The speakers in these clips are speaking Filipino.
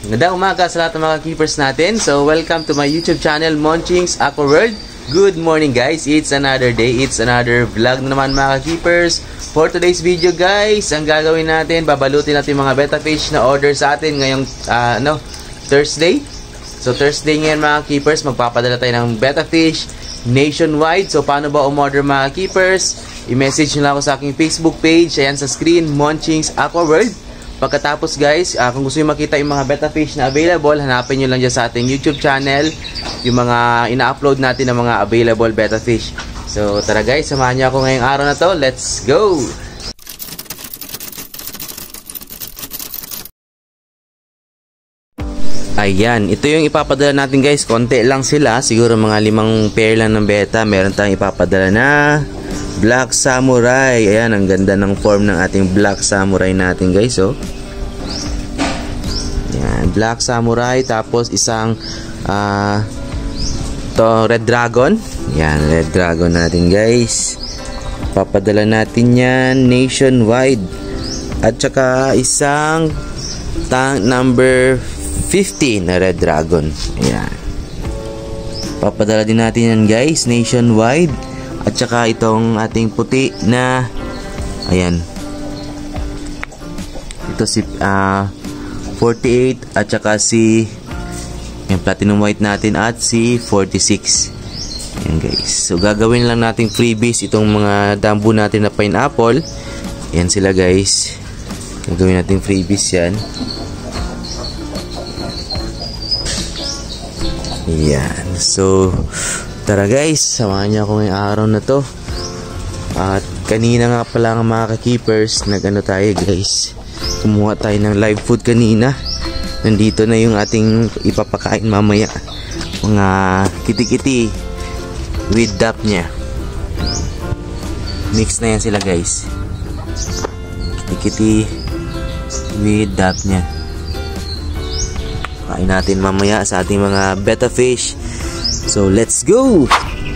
Magandang umaga sa lahat ng mga keepers natin. So, welcome to my YouTube channel, Monching's Aqua World. Good morning guys, it's another day, it's another vlog na naman mga keepers. For today's video guys, ang gagawin natin, babalutin natin mga betta fish na order sa atin ngayong Thursday. So, Thursday ngayon mga keepers, magpapadala tayo ng betta fish nationwide. So, paano ba umorder mga keepers? I-message nyo lang ako sa aking Facebook page. Ayan sa screen, Monching's Aqua World. Pagkatapos guys, kung gusto nyo makita yung mga betta fish na available, hanapin nyo lang dyan sa ating YouTube channel yung mga ina-upload natin ng mga available betta fish. So tara guys, samahan nyo ako ngayong araw na to. Let's go! Ayan, ito yung ipapadala natin guys. Konti lang sila, siguro mga 5 pair lang ng betta. Meron tayong ipapadala na Black Samurai. Ayan, ang ganda ng form ng ating Black Samurai natin guys, oh. Ayan, Black Samurai. Tapos isang Red Dragon. Ayan, Red Dragon natin guys. Papadala natin yan nationwide. At saka isang tank number 15 na Red Dragon. Ayan, papadala din natin yan guys nationwide. At saka itong ating puti na, ayan, ito si 48 at saka si yung platinum white natin at si 46. Ayan guys, so gagawin lang nating freebies itong mga dambu natin na pineapple. Ayan sila guys, gagawin nating freebies yan. Ayan, so tara guys, samahan niyo ako ngayong araw na to. At kanina nga pala ng mga ka-keepers, nag-ano tayo guys, kumuha tayo ng live food kanina. Nandito na yung ating ipapakain mamaya, mga kiti-kiti with dap nya. Mix na yan sila guys, kiti-kiti with dap nya. Kain natin mamaya sa ating mga betta fish. So let's go!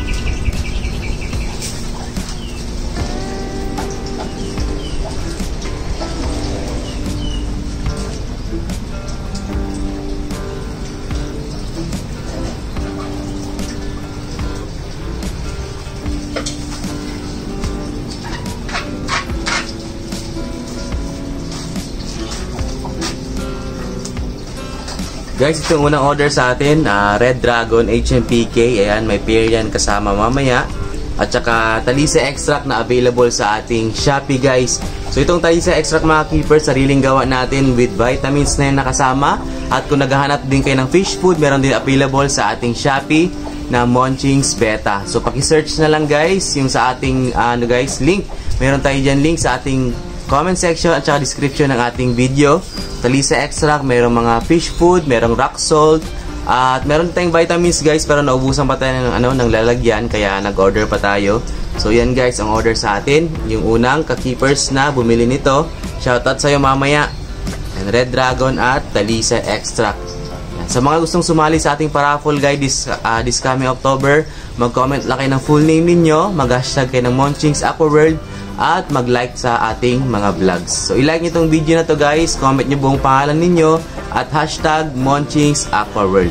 Guys, ito yung unang order sa atin, Red Dragon HMPK. Ayan, may pair yan kasama mamaya. At saka Talisa Extract na available sa ating Shopee guys. So itong Talisa Extract mga keepers, sariling gawa natin with vitamins na yan nakasama. At kung naghahanap din kayo ng fish food, meron din available sa ating Shopee na Monching's Betta. So paki-search na lang guys yung sa ating link. Meron tayo dyan link sa ating comment section at saka description ng ating video. Talisa Extract, merong mga fish food, merong rock salt, at meron tayong vitamins guys, pero naubusan pa tayo ng lalagyan, kaya nag-order pa tayo. So yan guys ang order sa atin, yung unang ka-keepers na bumili nito. Shoutout sa'yo mamaya. And Red Dragon at Talisa Extract. Yan. Sa mga gustong sumali sa ating paraffle guys this coming October, mag-comment lang kayo ng full name ninyo, mag-hashtag kayo ng Monching's Aqua World, at mag-like sa ating mga vlogs. So i-like nyo itong video na to guys, comment nyo buong pangalan ninyo at hashtag Monching's Aqua World.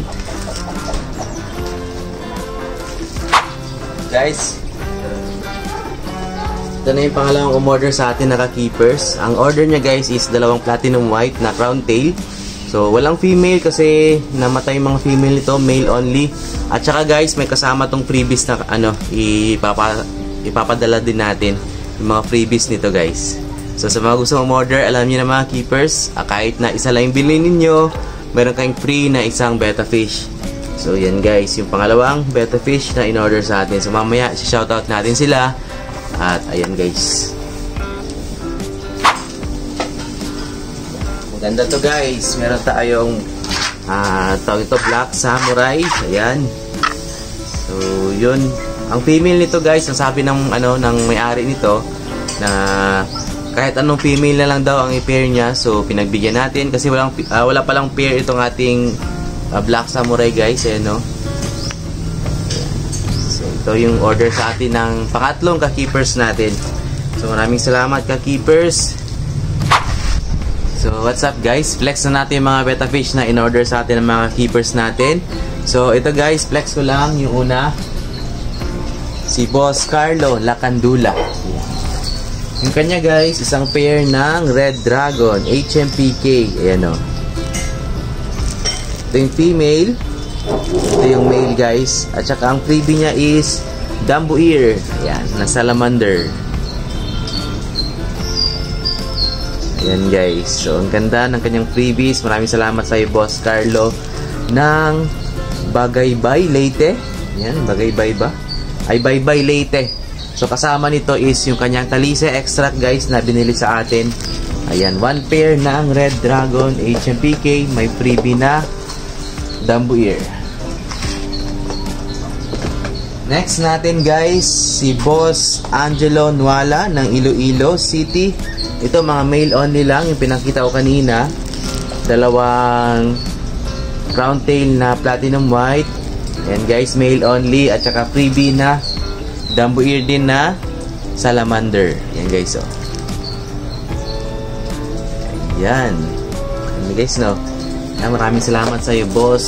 Guys, ito na yung pangalawang umorder sa atin na ka-keepers. Ang order niya guys is 2 platinum white na crown tail. So walang female kasi namatay yung mga female nito, male only. At saka guys, may kasama tong freebies na ipapadala din natin yung mga freebies nito guys. So sa mga gusto umorder, alam niyo na mga keepers, kahit na isa lang yung bilhin ninyo, meron kayong free na isang betta fish. So yan guys, yung pangalawang betta fish na in-order sa atin. So mamaya shoutout natin sila. At ayan guys, maganda to guys. Meron tayong tawag ito Black Samurai. Ayan. So yun, ang female nito guys, ang sabi ng ng may-ari nito na kahit anong female na lang daw ang i-pair niya. So pinagbigyan natin kasi wala pa lang pair itong ating Black Samurai guys, ayan no. So ito yung order sa atin ng pangatlong ka-keepers natin. So maraming salamat ka-keepers. So what's up guys, flex na natin yung mga betta fish na in-order sa atin ng mga keepers natin. So ito guys, flex ko lang yung una, si Boss Carlo Lacandula. Yung kanya guys, isang pair ng Red Dragon HMPK. Ayan o. Ito yung female, ito yung male guys. At saka ang freebie niya is Dumbo Ear. Ayan, na salamander. Ayan guys, so ang ganda ng kanyang freebies. Maraming salamat sa iyo Boss Carlo ng Bagaybay Leyte. Ayan, Bagaybay ba? Ay, Baybay Leyte. So kasama nito is yung kanyang Talise extract guys na binili sa atin. Ayan, one pair ng Red Dragon HMPK. May freebie na Dumbo Ear. Next natin guys, si Boss Angelo Nuala ng Iloilo City. Ito mga male only lang, yung pinakita ko kanina. Dalawang crown tail na platinum white. Ayan guys, male only. At saka freebie na Dumbo Ear din na salamander. Ayan guys, oh. Ayan. Ayan guys, no. Ayan, maraming salamat sa iyo, boss.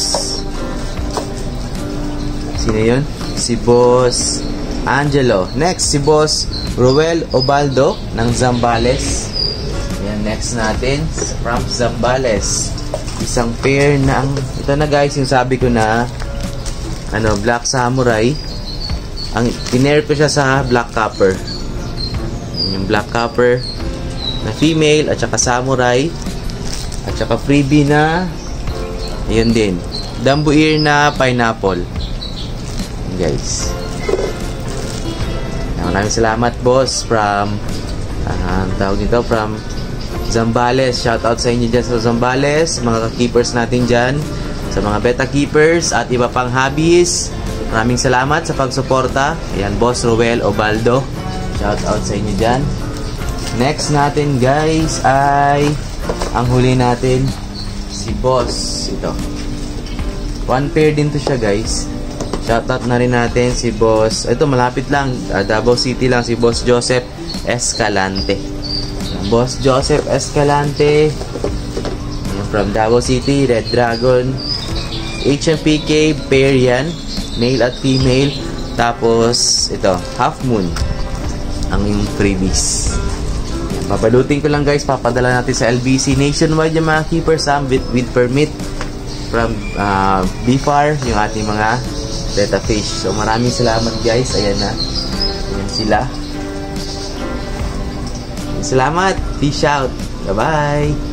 Sino yun? Si Boss Angelo. Next, si Boss Roel Obaldo ng Zambales. Ayan, next natin from Zambales. Isang pair ng, ito na guys, yung sabi ko na Black Samurai. Ang tiner ko siya sa Black Copper. Yung Black Copper na female at saka Samurai. At saka freebie na yun din, Dumbo Ear na pineapple. Yun guys. Maraming salamat boss from tawag nito, from Zambales. Shout out sa inyo dyan sa Zambales, mga keepers natin dyan, sa mga betta keepers at iba pang hobbies. Maraming salamat sa pagsuporta. Ayan, Boss Roel Obaldo. Shout out sa inyo dyan. Next natin guys ay ang huli natin, si Boss. Ito. One pair din to siya guys. Shout out na rin natin si Boss. Ito malapit lang. Davao City lang, si Boss Joseph Escalante. Boss Joseph Escalante. Ayan, from Davao City, Red Dragon HMPK pair yan. Male at female. Tapos, ito, Half Moon. Ang yung freebies. Babalutin ko lang guys. Papadala natin sa LBC. Nationwide yung mga keepers with permit. From BFAR, yung ating mga betta fish. So, maraming salamat guys. Ayan na. Ayan sila. Salamat. Fish out. Bye-bye.